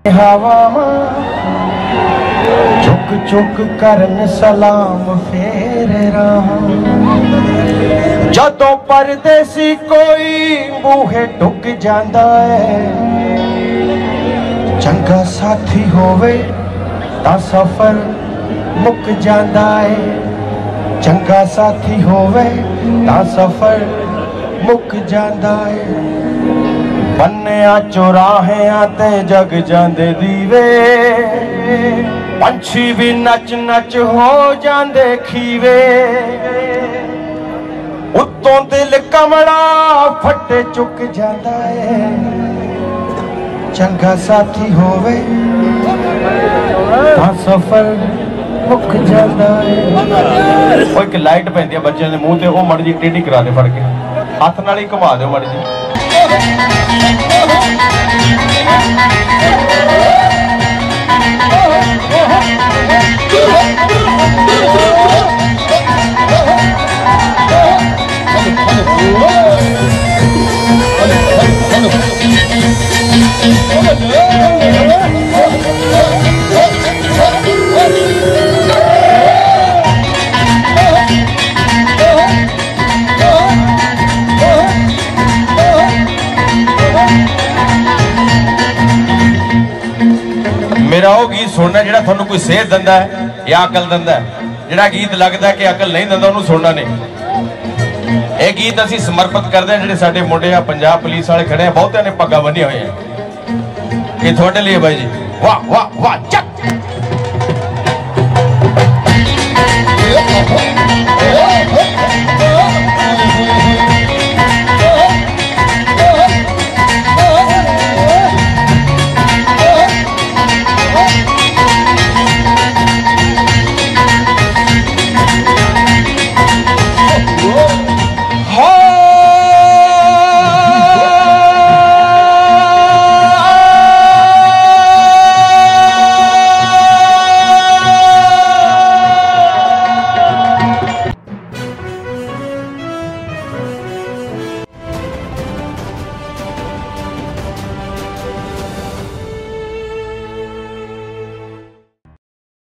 हवा चुक चुक करन सलाम फेर रहा, जदों परदेसी कोई बूहे टुक जांदा है, चंगा साथी होवे तां सफर मुक जांदा है, चंगा साथी होवे तां सफर मुक जांदा है। बन्निया चौराहियां ते जग जांदे दीवे, पंछी भी नच नच हो जांदे खीवे, उत्तों दिल कमड़ा फटे चुक जांदा है, चंगा साथी होवे तां सफर मुक जांदा है। ओए एक लाइट पैंदी है बच्चे दे मुंह ते, ओ मड़ जी टेढ़ी करा दे फड़ के, हाथ नाल ही घुमा दो मड़ जी। मेरा वो गीत सुनना जिहड़ा तुहानूं कोई सेहत दिंदा है या अकल दिंदा है, जिहड़ा गीत लगदा है कि अकल नहीं दिंदा उहनूं सुनना नहीं। ये गीत असीं समर्पित करदे हां जिहड़े साडे मुंडे आ पंजाब पुलिस वाले खड़े हैं, बहुतिआं ने पग्गां बन्नियां होईआं, ये तुहाडे लिए बाई जी। वाह वाह वाह चक।